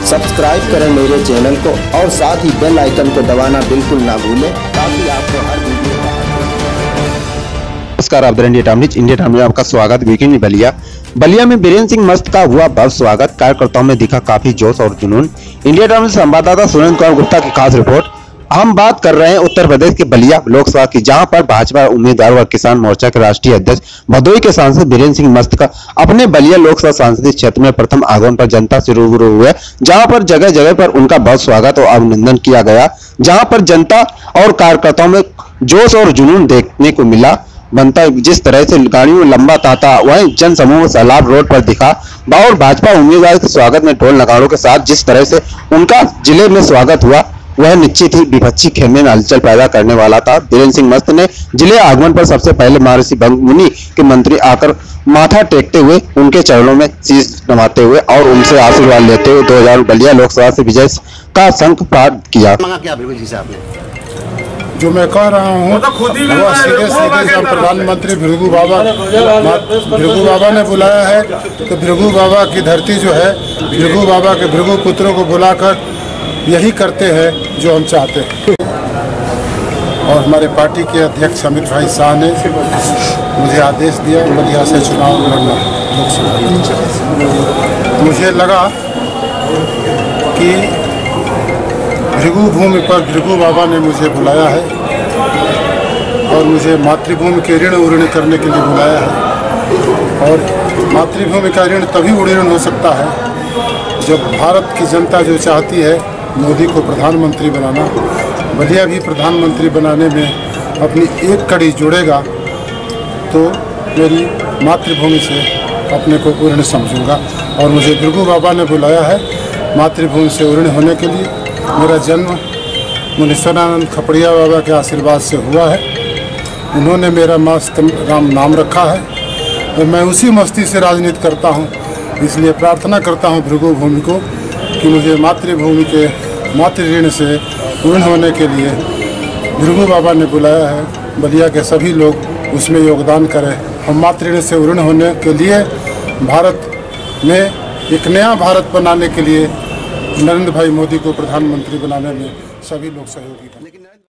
Subscribe करें मेरे channel को और साथ ही बेल आइकन को दबाना बिल्कुल ना भूलें ताकि आपको हर वीडियो का। नमस्कार, आप इंडिया टाइम में आपका स्वागत। वीकेंड बलिया में बीरेंद्र सिंह मस्त का हुआ भव्य स्वागत। कार्यकर्ताओं में दिखा काफी जोश और जुनून। इंडिया टाइम संवाददाता सुरेंद्र कुमार गुप्ता की खास रिपोर्ट। हम बात कर रहे हैं उत्तर प्रदेश के बलिया लोकसभा की, जहां पर भाजपा उम्मीदवार व किसान मोर्चा के राष्ट्रीय अध्यक्ष भदोही के सांसद बीरेंद्र सिंह मस्त का अपने बलिया लोकसभा संसदीय क्षेत्र में प्रथम आगमन पर जनता से रूबरू हुए, जहां पर जगह जगह पर उनका बहुत स्वागत और अभिनंदन किया गया। जहां पर जनता और कार्यकर्ताओं में जोश और जुनून देखने को मिला। बनता जिस तरह से गाड़ियों में लंबा तांता, वहीं जन समूह सैलाब रोड पर दिखा। और भाजपा उम्मीदवार के स्वागत में ढोल नगाड़ों के साथ जिस तरह से उनका जिले में स्वागत हुआ, वह निश्चित ही विपक्षी खेमे में हलचल पैदा करने वाला था। बीरेंद्र सिंह मस्त ने जिले आगमन पर सबसे पहले महर्षि भंगमुनि के मंत्री आकर माथा टेकते हुए उनके चरणों में शीश नवाते हुए और उनसे आशीर्वाद लेते हुए 2000 बलिया लोकसभा से विजय का शंख पाठ किया। जो मैं कह रहा हूँ वो सीधे प्रधानमंत्री भृगु बाबा ने बुलाया है, तो भृगु बाबा की धरती जो है, भृगु बाबा के भृगु पुत्रों को बुलाकर यही करते हैं जो हम चाहते हैं। और हमारे पार्टी के अध्यक्ष अमित भाई शाह ने मुझे आदेश दिया बलिया से चुनाव लड़ना लोकसभा। मुझे लगा कि भृगु भूमि पर भृगु बाबा ने मुझे बुलाया है और मुझे मातृभूमि के ऋण उऋण करने के लिए बुलाया है। और मातृभूमि का ऋण तभी उऋण हो सकता है जब भारत की जनता जो चाहती है मोदी को प्रधानमंत्री बनाना, बलिया भी प्रधानमंत्री बनाने में अपनी एक कड़ी जोड़ेगा, तो मेरी मातृभूमि से अपने को उऋण समझूंगा। और मुझे भृगु बाबा ने बुलाया है मातृभूमि से उऋण होने के लिए। मेरा जन्म मुनीश्वरानंद खपड़िया बाबा के आशीर्वाद से हुआ है। उन्होंने मेरा मस्त राम नाम रखा है और मैं उसी मस्ती से राजनीति करता हूँ। इसलिए प्रार्थना करता हूँ भृगु भूमि को कि मुझे मातृभूमि के मातृ ऋण से उऋण होने के लिए भृगु बाबा ने बुलाया है। बलिया के सभी लोग उसमें योगदान करें। हम मातृ ऋण से उऋण होने के लिए भारत में एक नया भारत बनाने के लिए नरेंद्र भाई मोदी को प्रधानमंत्री बनाने में सभी लोग सहयोगी हैं।